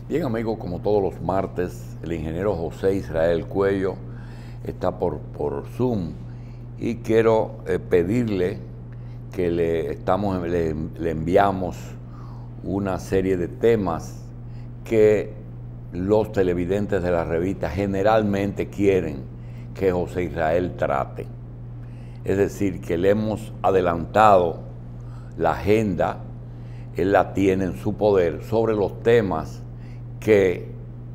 Bien, amigos, como todos los martes, el ingeniero José Israel Cuello está por Zoom y quiero pedirle que le enviamos una serie de temas que los televidentes de la revista generalmente quieren que José Israel trate. Es decir, que le hemos adelantado la agenda, él la tiene en su poder, sobre los temas que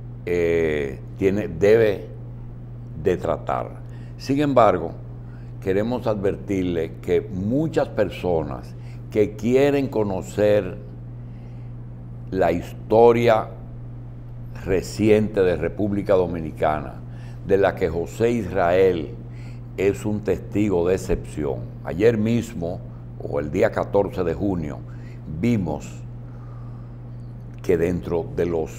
debe de tratar. Sin embargo, queremos advertirle que muchas personas que quieren conocer la historia reciente de República Dominicana, de la que José Israel es un testigo de excepción. Ayer mismo, o el día 14 de junio, vimos que dentro de los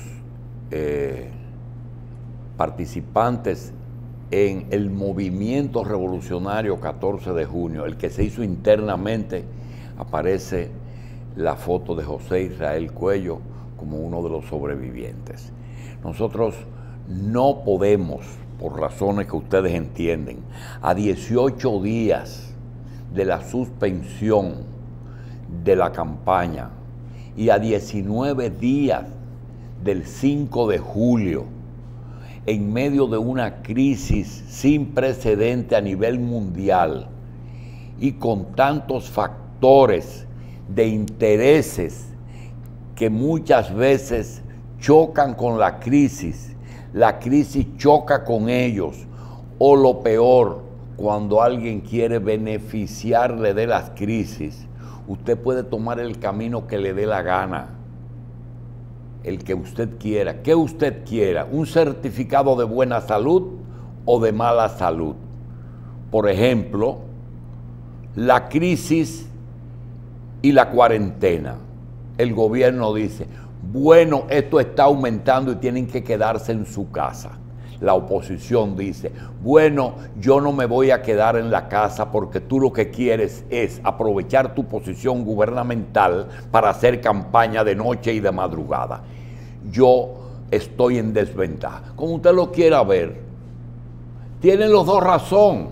participantes en el movimiento revolucionario 14 de junio, el que se hizo internamente, aparece la foto de José Israel Cuello como uno de los sobrevivientes. Nosotros no podemos, por razones que ustedes entienden, a 18 días de la suspensión de la campaña y a 19 días del 5 de julio, en medio de una crisis sin precedente a nivel mundial y con tantos factores de intereses que muchas veces chocan con la crisis choca con ellos, o lo peor, cuando alguien quiere beneficiarle de las crisis, usted puede tomar el camino que le dé la gana, el que usted quiera. ¿Qué usted quiera? ¿Un certificado de buena salud o de mala salud? Por ejemplo, la crisis y la cuarentena. El gobierno dice, bueno, esto está aumentando y tienen que quedarse en su casa. La oposición dice, bueno, yo no me voy a quedar en la casa porque tú lo que quieres es aprovechar tu posición gubernamental para hacer campaña de noche y de madrugada. Yo estoy en desventaja. Como usted lo quiera ver, tienen los dos razón.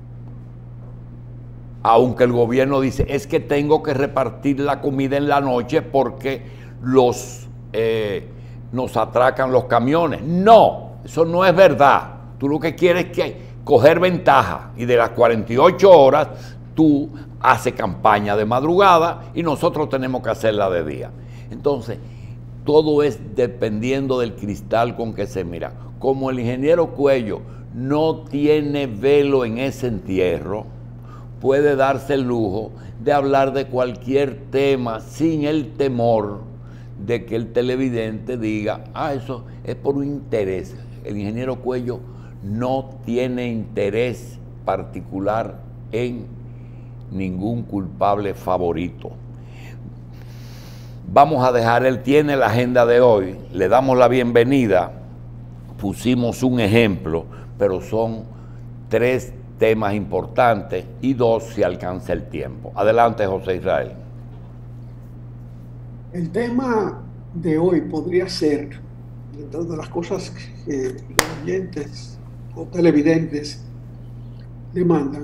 Aunque el gobierno dice, es que tengo que repartir la comida en la noche porque nos atracan los camiones. No, eso no es verdad. Tú lo que quieres es que coger ventaja, y de las 48 horas tú haces campaña de madrugada y nosotros tenemos que hacerla de día. Entonces, todo es dependiendo del cristal con que se mira. Como el ingeniero Cuello no tiene velo en ese entierro, puede darse el lujo de hablar de cualquier tema sin el temor de que el televidente diga, eso es por un interés. El ingeniero Cuello no tiene interés particular en ningún culpable favorito. Vamos a dejar, él tiene la agenda de hoy, le damos la bienvenida, pusimos un ejemplo, pero son 3 temas importantes y 2 si alcanza el tiempo. Adelante, José Israel. El tema de hoy podría ser, dentro de las cosas que los oyentes o televidentes demandan,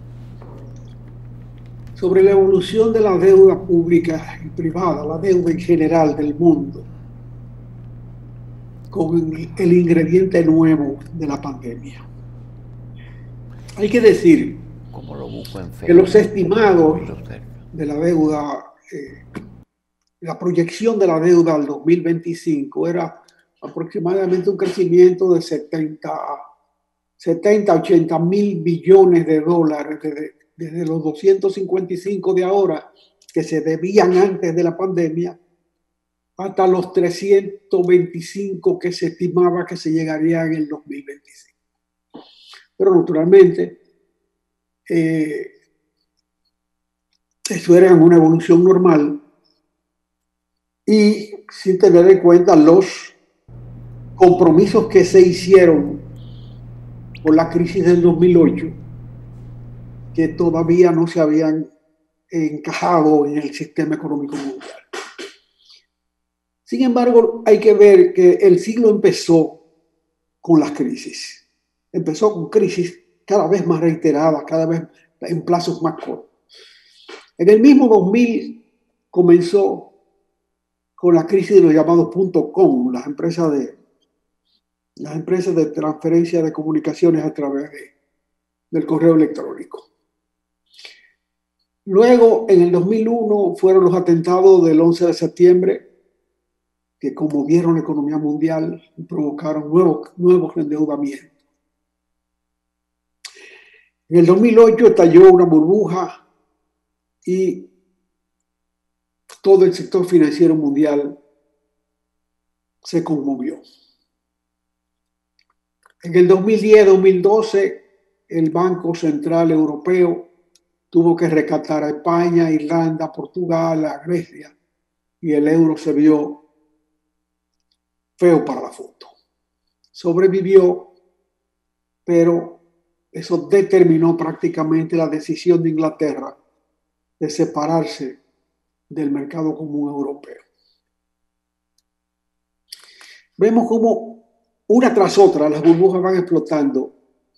sobre la evolución de la deuda pública y privada, la deuda en general del mundo, con el ingrediente nuevo de la pandemia. Hay que decir ¿Cómo lo busco en que los Facebook? estimados de la deuda, la proyección de la deuda al 2025 era aproximadamente un crecimiento de 80 mil billones de dólares desde los 255 de ahora que se debían antes de la pandemia hasta los 325 que se estimaba que se llegaría en el 2025. Pero naturalmente eso era una evolución normal y sin tener en cuenta los compromisos que se hicieron por la crisis del 2008, que todavía no se habían encajado en el sistema económico mundial. Sin embargo, hay que ver que el siglo empezó con las crisis. Empezó con crisis cada vez más reiteradas, cada vez en plazos más cortos. En el mismo 2000 comenzó con la crisis de los llamados .com, las empresas de transferencia de comunicaciones a través del correo electrónico. Luego, en el 2001, fueron los atentados del 11 de septiembre, que conmovieron la economía mundial y provocaron nuevos endeudamientos. En el 2008 estalló una burbuja y todo el sector financiero mundial se conmovió. En el 2010-2012, el Banco Central Europeo tuvo que rescatar a España, Irlanda, Portugal, a Grecia, y el euro se vio feo para la foto. Sobrevivió, pero eso determinó prácticamente la decisión de Inglaterra de separarse del mercado común europeo. Vemos cómo una tras otra las burbujas van explotando,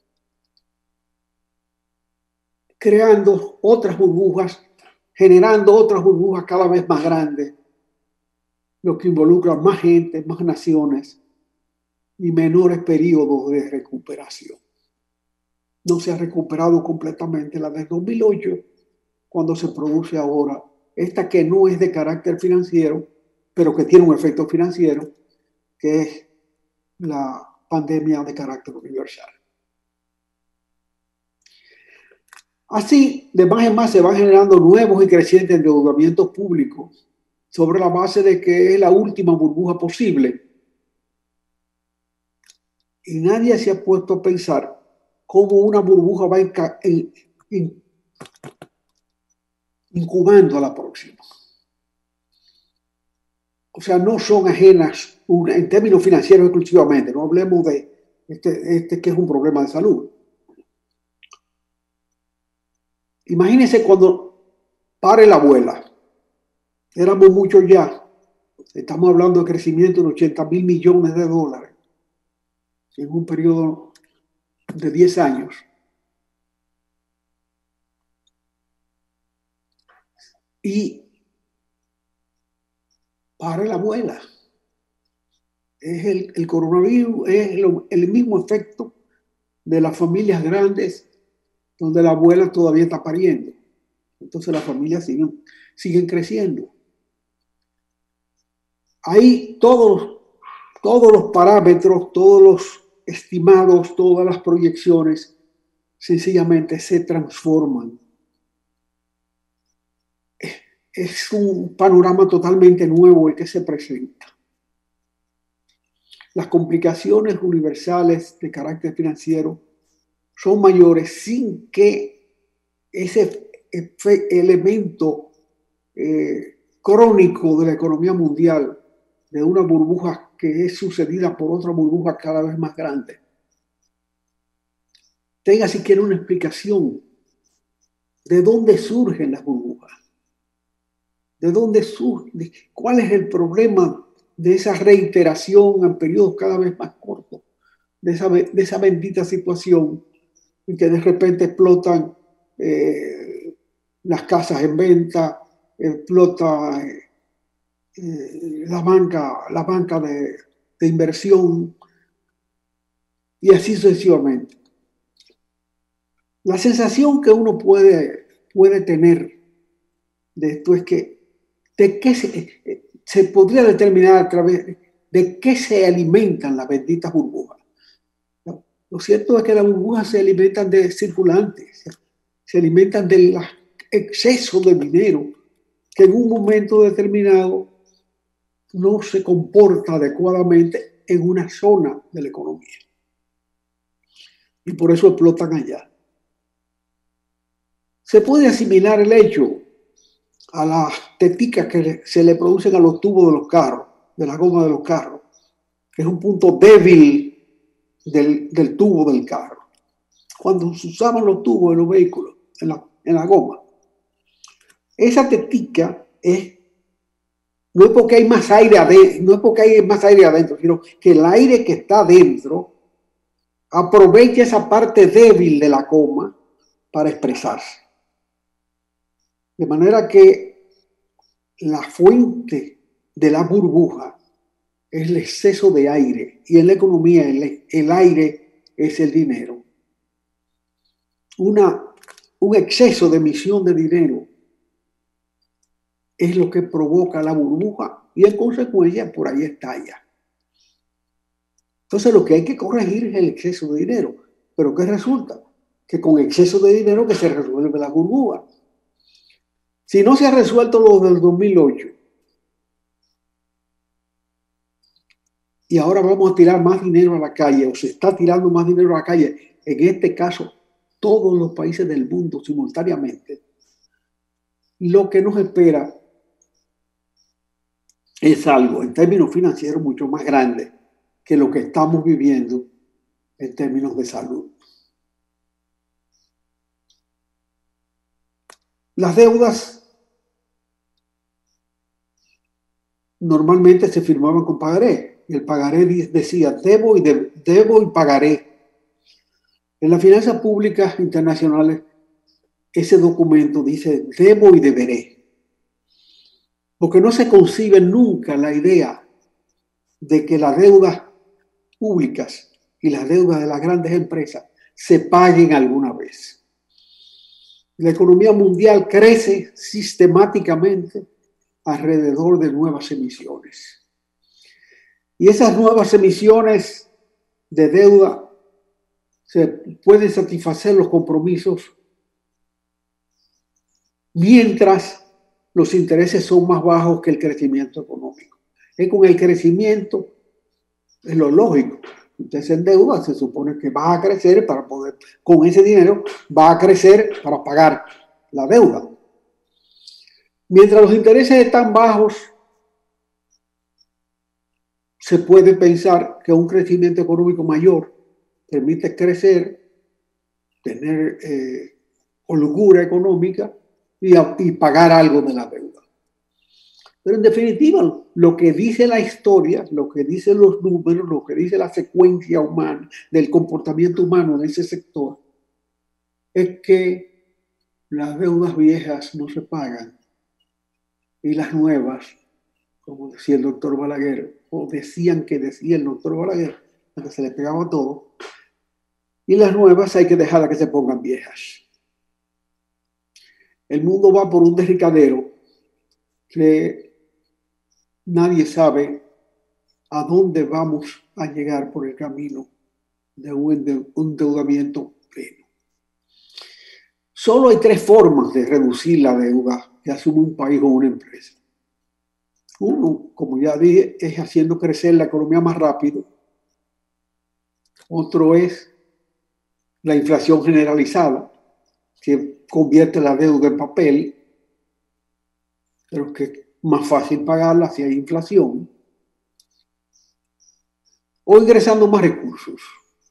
creando otras burbujas, generando otras burbujas cada vez más grandes, lo que involucra más gente, más naciones y menores periodos de recuperación. No se ha recuperado completamente la del 2008, cuando se produce ahora esta que no es de carácter financiero, pero que tiene un efecto financiero, que es la pandemia de carácter universal. Así, de más en más se van generando nuevos y crecientes endeudamientos públicos sobre la base de que es la última burbuja posible. Y nadie se ha puesto a pensar cómo una burbuja va incubando a la próxima. O sea, no son ajenas en términos financieros exclusivamente. No hablemos de este que es un problema de salud. Imagínense cuando pare la abuela. Éramos muchos ya. Estamos hablando de crecimiento de 80.000 millones de dólares en un periodo de 10 años. Y pare la abuela. Es el coronavirus es el mismo efecto de las familias grandes donde la abuela todavía está pariendo. Entonces las familias siguen creciendo. Ahí todos los parámetros, todos los estimados, todas las proyecciones sencillamente se transforman. Es un panorama totalmente nuevo el que se presenta. Las complicaciones universales de carácter financiero son mayores sin que ese elemento crónico de la economía mundial, de una burbuja que es sucedida por otra burbuja cada vez más grande, tenga siquiera una explicación de dónde surgen las burbujas, de dónde surge, cuál es el problema de esa reiteración en periodos cada vez más cortos, de esa bendita situación en que de repente explotan las casas en venta, explota la banca de inversión y así sucesivamente. La sensación que uno puede tener de esto es que se podría determinar a través de qué se alimentan las benditas burbujas. Lo cierto es que las burbujas se alimentan de circulantes, se alimentan del exceso de dinero que en un momento determinado no se comporta adecuadamente en una zona de la economía. Y por eso explotan allá. Se puede asimilar el hecho a las teticas que se le producen a los tubos de los carros, de la goma de los carros, que es un punto débil del tubo del carro. Cuando se usaban los tubos de los vehículos en la goma, esa tetica es No es porque hay más aire adentro, no es porque hay más aire adentro, sino que el aire que está adentro aprovecha esa parte débil de la coma para expresarse. De manera que la fuente de la burbuja es el exceso de aire, y en la economía el aire es el dinero. Un exceso de emisión de dinero es lo que provoca la burbuja y en consecuencia por ahí estalla. Entonces lo que hay que corregir es el exceso de dinero. ¿Pero qué resulta? Que con exceso de dinero que se resuelve la burbuja. Si no se ha resuelto lo del 2008 y ahora vamos a tirar más dinero a la calle, o se está tirando más dinero a la calle, en este caso todos los países del mundo simultáneamente, lo que nos espera es algo en términos financieros mucho más grande que lo que estamos viviendo en términos de salud. Las deudas normalmente se firmaban con pagaré. El pagaré decía debo y pagaré. En las finanzas públicas internacionales, ese documento dice debo y deberé. Porque no se concibe nunca la idea de que las deudas públicas y las deudas de las grandes empresas se paguen alguna vez. La economía mundial crece sistemáticamente alrededor de nuevas emisiones. Y esas nuevas emisiones de deuda se pueden satisfacer los compromisos mientras los intereses son más bajos que el crecimiento económico. Y con el crecimiento es lo lógico. Usted se endeuda, se supone que va a crecer para poder, con ese dinero, va a crecer para pagar la deuda. Mientras los intereses están bajos, se puede pensar que un crecimiento económico mayor permite crecer, tener holgura económica y pagar algo de la deuda. Pero en definitiva, lo que dice la historia, lo que dicen los números, lo que dice la secuencia humana, del comportamiento humano en ese sector, es que las deudas viejas no se pagan y las nuevas, como decía el doctor Balaguer, o decían que decía el doctor Balaguer, que se le pegaba todo, y las nuevas hay que dejar que se pongan viejas. El mundo va por un derricadero que nadie sabe a dónde vamos a llegar por el camino de un endeudamiento pleno. Solo hay tres formas de reducir la deuda que asume un país o una empresa. Uno, como ya dije, es haciendo crecer la economía más rápido. Otro es la inflación generalizada, que convierte la deuda en papel, pero que es más fácil pagarla si hay inflación. O ingresando más recursos,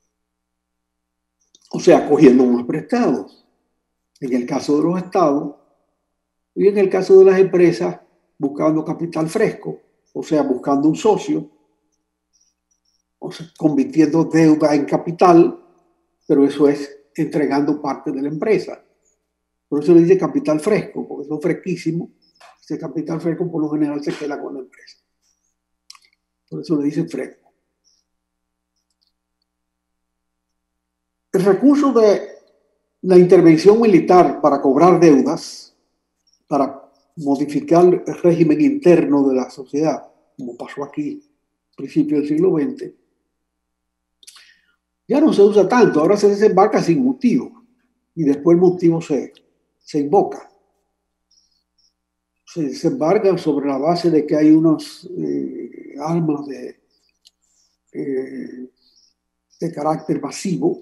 o sea, cogiendo más prestados, en el caso de los estados, y en el caso de las empresas, buscando capital fresco, o sea, buscando un socio, o sea, convirtiendo deuda en capital, pero eso es entregando parte de la empresa. Por eso le dice capital fresco, porque eso es fresquísimo. Ese capital fresco por lo general se queda con la empresa. Por eso le dice fresco. El recurso de la intervención militar para cobrar deudas, para modificar el régimen interno de la sociedad, como pasó aquí a principios del siglo XX, ya no se usa tanto. Ahora se desembarca sin motivo y después el motivo se invoca. Se desembarcan sobre la base de que hay unas armas de carácter masivo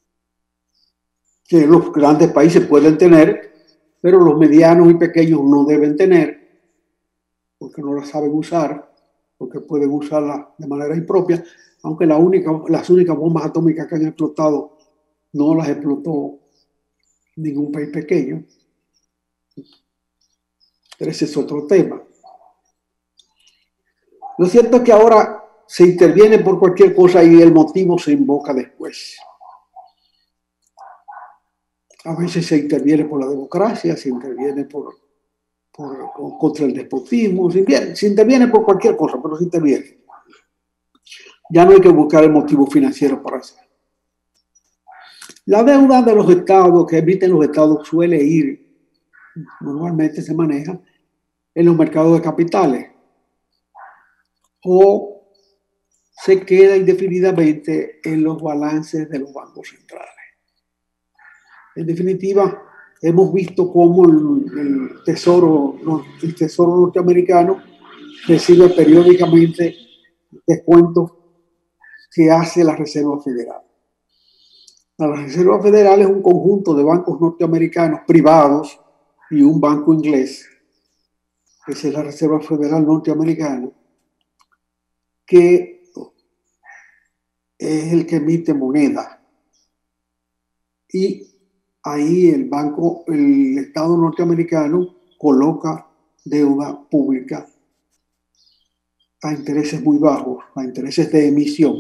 que los grandes países pueden tener, pero los medianos y pequeños no deben tener, porque no las saben usar, porque pueden usarlas de manera impropia, aunque las únicas bombas atómicas que han explotado no las explotó ningún país pequeño. Pero ese es otro tema. Lo cierto es que ahora se interviene por cualquier cosa y el motivo se invoca después. A veces se interviene por la democracia, se interviene contra el despotismo, se interviene por cualquier cosa, pero se interviene. Ya no hay que buscar el motivo financiero para hacerlo. La deuda de los estados que emiten los estados suele ir, normalmente se maneja en los mercados de capitales o se queda indefinidamente en los balances de los bancos centrales. En definitiva, hemos visto cómo el tesoro norteamericano recibe periódicamente descuentos que hace la Reserva Federal. La Reserva Federal es un conjunto de bancos norteamericanos privados y un banco inglés, que es la Reserva Federal norteamericana, que es el que emite moneda. Y ahí el Estado norteamericano coloca deuda pública a intereses muy bajos, a intereses de emisión.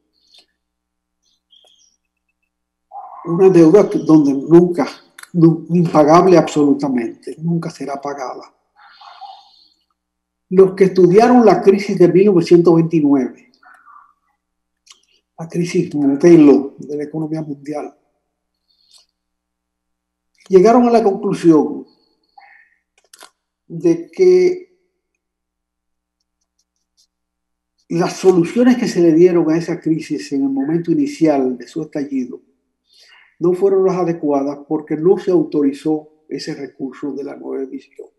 Una deuda donde nunca, impagable absolutamente, nunca será pagada. Los que estudiaron la crisis de 1929, la crisis modelo de la economía mundial, llegaron a la conclusión de que las soluciones que se le dieron a esa crisis en el momento inicial de su estallido no fueron las adecuadas porque no se autorizó ese recurso de la nueva emisión.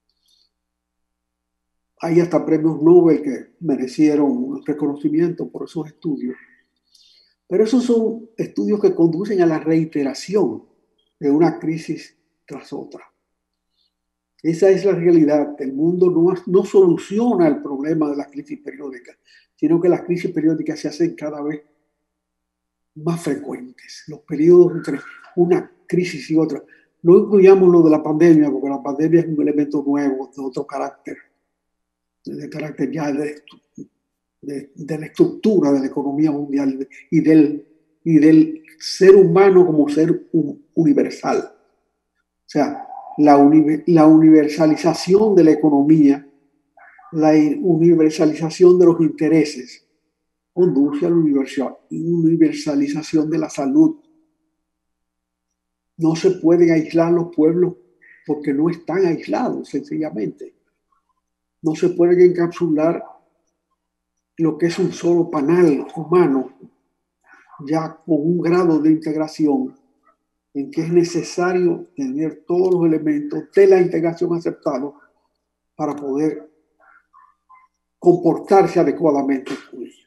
Hay hasta premios Nobel que merecieron un reconocimiento por esos estudios. Pero esos son estudios que conducen a la reiteración de una crisis tras otra. Esa es la realidad. El mundo no soluciona el problema de las crisis periódicas, sino que las crisis periódicas se hacen cada vez más frecuentes. Los periodos entre una crisis y otra. No incluyamos lo de la pandemia, porque la pandemia es un elemento nuevo, de otro carácter, de carácter ya de la estructura de la economía mundial y del ser humano como ser universal. O sea, la universalización de la economía, la universalización de los intereses, conduce a la universalización de la salud. No se pueden aislar los pueblos porque no están aislados, sencillamente. No se pueden encapsular lo que es un solo panal humano, ya con un grado de integración en que es necesario tener todos los elementos de la integración aceptados para poder comportarse adecuadamente con ello.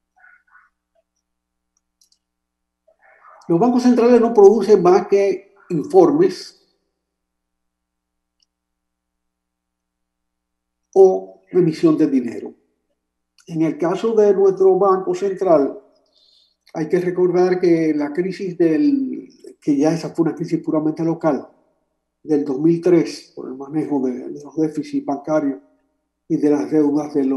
Los bancos centrales no producen más que informes o emisión de dinero. En el caso de nuestro Banco Central, hay que recordar que la crisis que ya esa fue una crisis puramente local, del 2003, por el manejo de los déficits bancarios y de las deudas de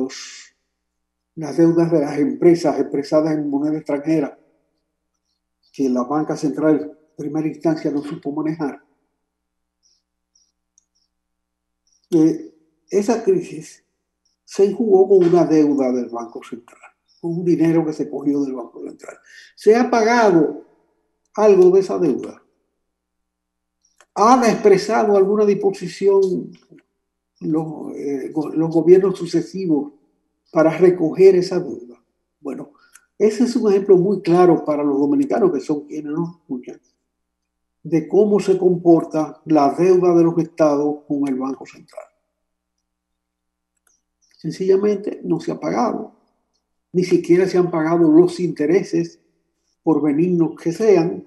las empresas expresadas en moneda extranjera, que la banca central en primera instancia no supo manejar. Esa crisis se enjugó con una deuda del Banco Central, con un dinero que se cogió del Banco Central. ¿Se ha pagado algo de esa deuda? ¿Han expresado alguna disposición los gobiernos sucesivos para recoger esa deuda? Bueno, ese es un ejemplo muy claro para los dominicanos, que son quienes nos escuchan, de cómo se comporta la deuda de los estados con el Banco Central. Sencillamente no se ha pagado, ni siquiera se han pagado los intereses, por benignos que sean,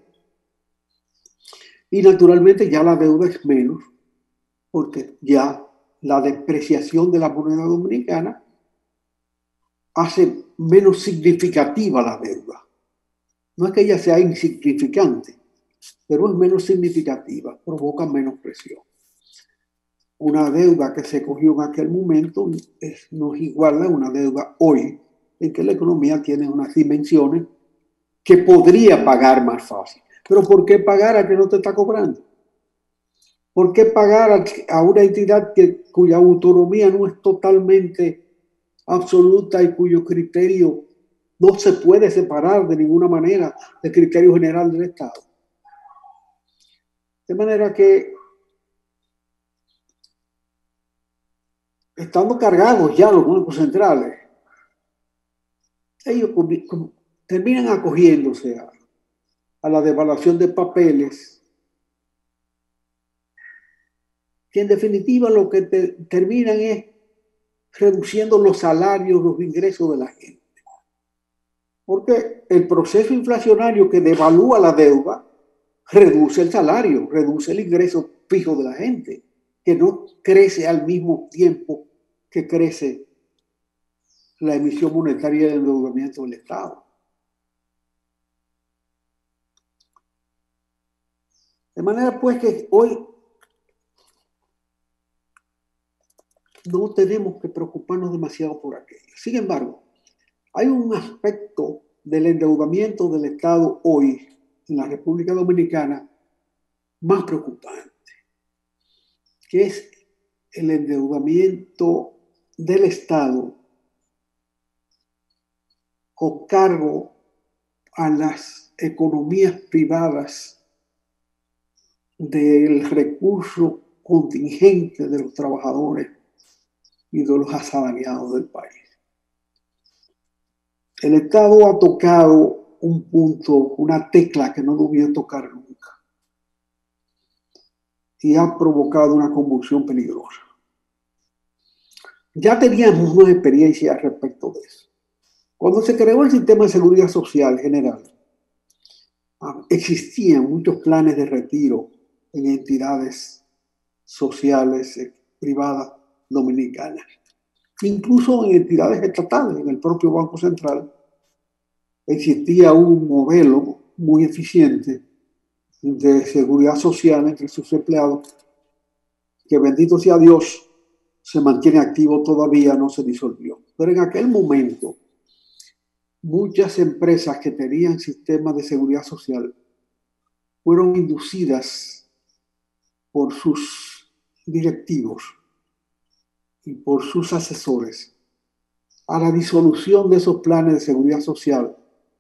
y naturalmente ya la deuda es menos, porque ya la depreciación de la moneda dominicana hace menos significativa la deuda. No es que ella sea insignificante, pero es menos significativa, provoca menos presión. una deuda que se cogió en aquel momento no es igual a una deuda hoy, en que la economía tiene unas dimensiones que podría pagar más fácil. Pero ¿por qué pagar a que no te está cobrando? ¿Por qué pagar a una entidad cuya autonomía no es totalmente absoluta y cuyo criterio no se puede separar de ninguna manera del criterio general del Estado? De manera que, estando cargados ya los bancos centrales, ellos terminan acogiéndose a la devaluación de papeles, que en definitiva lo que terminan es reduciendo los salarios, los ingresos de la gente. Porque el proceso inflacionario que devalúa la deuda reduce el salario, reduce el ingreso fijo de la gente, que no crece al mismo tiempo que crece la emisión monetaria del endeudamiento del Estado. De manera pues que hoy no tenemos que preocuparnos demasiado por aquello. Sin embargo, hay un aspecto del endeudamiento del Estado hoy en la República Dominicana más preocupante, que es el endeudamiento del Estado con cargo a las economías privadas del recurso contingente de los trabajadores y de los asalariados del país. El Estado ha tocado un punto, una tecla que no debió tocar nunca, y ha provocado una convulsión peligrosa. Ya teníamos una experiencia respecto de eso. Cuando se creó el sistema de seguridad social general, existían muchos planes de retiro en entidades sociales privadas dominicanas, incluso en entidades estatales. En el propio Banco Central existía un modelo muy eficiente de seguridad social entre sus empleados, que bendito sea Dios, se mantiene activo todavía, no se disolvió. Pero en aquel momento, muchas empresas que tenían sistemas de seguridad social fueron inducidas por sus directivos y por sus asesores a la disolución de esos planes de seguridad social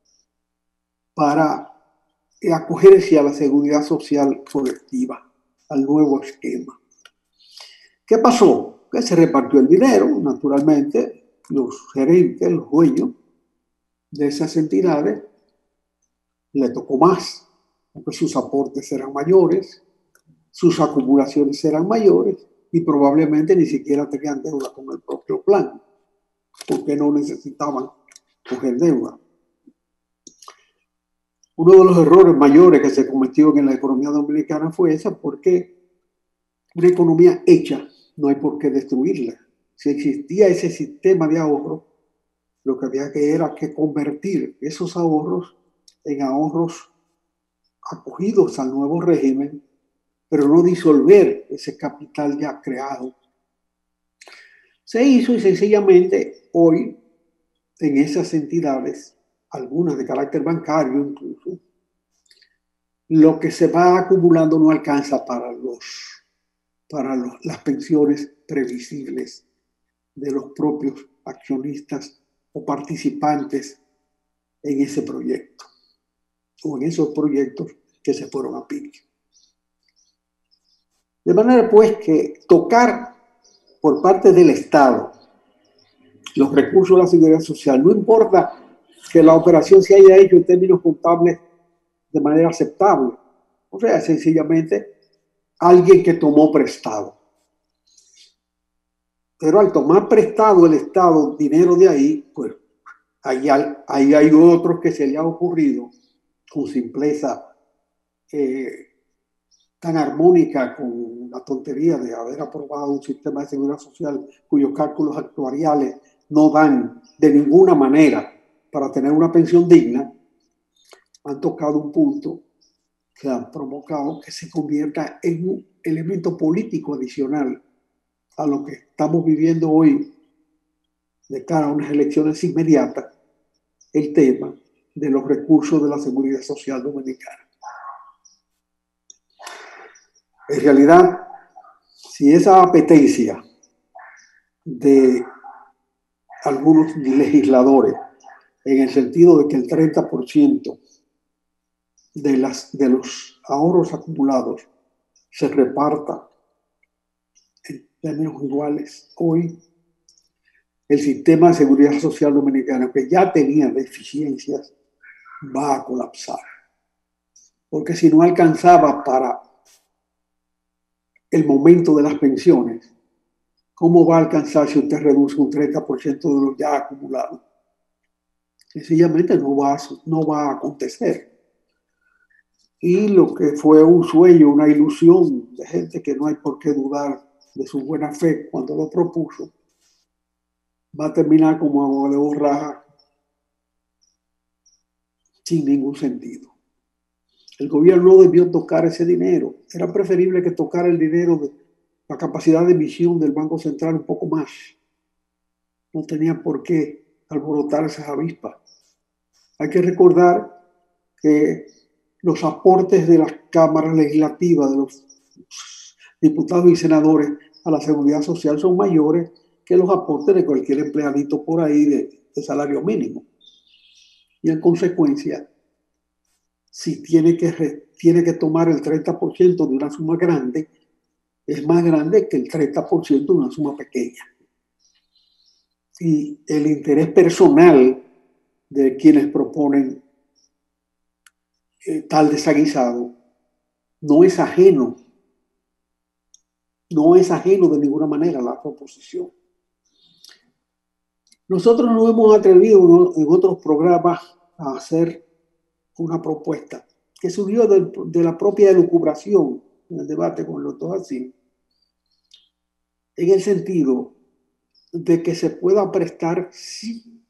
para acogerse a la seguridad social colectiva, al nuevo esquema. ¿Qué pasó? Que se repartió el dinero, naturalmente, los gerentes, los dueños de esas entidades, le tocó más, porque sus aportes eran mayores, sus acumulaciones eran mayores y probablemente ni siquiera tenían deuda con el propio plan, porque no necesitaban coger deuda. Uno de los errores mayores que se cometió en la economía dominicana fue esa, porque una economía hecha no hay por qué destruirla. Si existía ese sistema de ahorro, lo que había que era que convertir esos ahorros en ahorros acogidos al nuevo régimen, pero no disolver ese capital ya creado. Se hizo y sencillamente hoy en esas entidades, algunas de carácter bancario incluso, lo que se va acumulando no alcanza para las pensiones previsibles de los propios accionistas o participantes en ese proyecto o en esos proyectos que se fueron a pique. De manera pues que tocar por parte del Estado los recursos de la seguridad social, no importa que la operación se haya hecho en términos contables de manera aceptable, o sea, sencillamente alguien que tomó prestado. Pero al tomar prestado el Estado dinero de ahí, pues ahí hay otros que se le ha ocurrido con simpleza tan armónica, con la tontería de haber aprobado un sistema de seguridad social cuyos cálculos actuariales no dan de ninguna manera para tener una pensión digna, han tocado un punto que han provocado que se convierta en un elemento político adicional a lo que estamos viviendo hoy de cara a unas elecciones inmediatas, el tema de los recursos de la Seguridad Social Dominicana. En realidad, si esa apetencia de algunos legisladores, en el sentido de que el 30% de los ahorros acumulados se reparta en términos iguales, hoy el sistema de seguridad social dominicano, que ya tenía deficiencias, va a colapsar. Porque si no alcanzaba para el momento de las pensiones, ¿cómo va a alcanzar si usted reduce un 30% de lo ya acumulado? Sencillamente no va a acontecer. Y lo que fue un sueño, una ilusión de gente que no hay por qué dudar de su buena fe cuando lo propuso, va a terminar como agua de borraja sin ningún sentido. El gobierno no debió tocar ese dinero. Era preferible que tocara el dinero de la capacidad de emisión del Banco Central un poco más. No tenía por qué alborotar esas avispas. Hay que recordar que los aportes de las cámaras legislativas, de los diputados y senadores a la seguridad social son mayores que los aportes de cualquier empleadito por ahí de salario mínimo. Y en consecuencia, si tiene que tomar el 30% de una suma grande, es más grande que el 30% de una suma pequeña. Y el interés personal de quienes proponen tal desaguisado no es ajeno de ninguna manera a la proposición. Nosotros nos hemos atrevido en otros programas a hacer una propuesta que surgió de la propia elucubración en el debate con el doctor Hassim, en el sentido de que se pueda prestar sí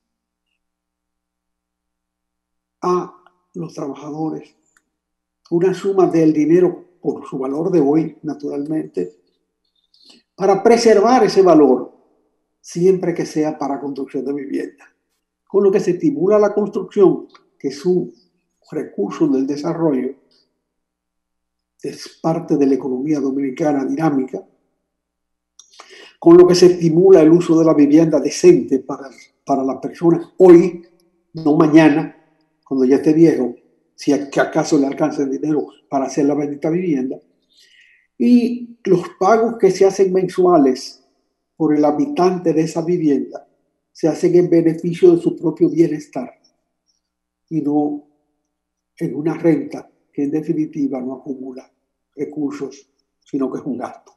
a los trabajadores una suma del dinero por su valor de hoy, naturalmente, para preservar ese valor siempre que sea para construcción de vivienda, con lo que se estimula la construcción, que es un recurso del desarrollo, es parte de la economía dominicana dinámica, con lo que se estimula el uso de la vivienda decente para las personas hoy, no mañana, cuando ya esté viejo, si acaso le alcanza el dinero para hacer la bendita vivienda, y los pagos que se hacen mensuales por el habitante de esa vivienda se hacen en beneficio de su propio bienestar y no en una renta que en definitiva no acumula recursos, sino que es un gasto.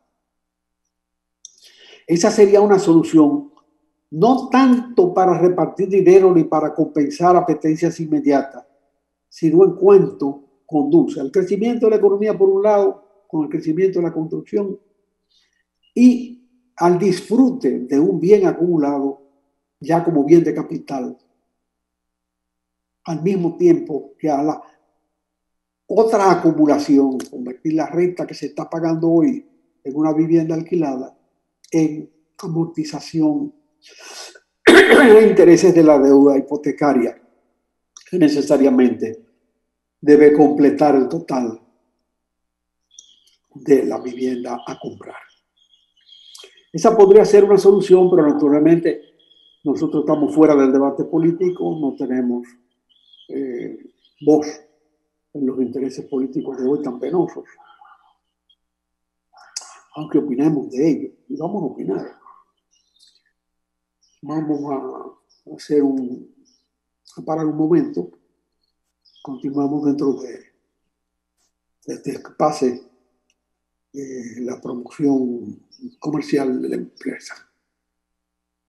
Esa sería una solución, no tanto para repartir dinero ni para compensar apetencias inmediatas, sino en cuanto conduce al crecimiento de la economía por un lado, con el crecimiento de la construcción, y al disfrute de un bien acumulado ya como bien de capital, al mismo tiempo que a la otra acumulación, convertir la renta que se está pagando hoy en una vivienda alquilada en amortización de intereses de la deuda hipotecaria, que necesariamente debe completar el total de la vivienda a comprar. Esa podría ser una solución, pero naturalmente nosotros estamos fuera del debate político, no tenemos voz en los intereses políticos de hoy tan penosos, aunque opinemos de ello, y vamos a opinar. Vamos a hacer a parar un momento, continuamos dentro de este espacio la promoción comercial de la empresa.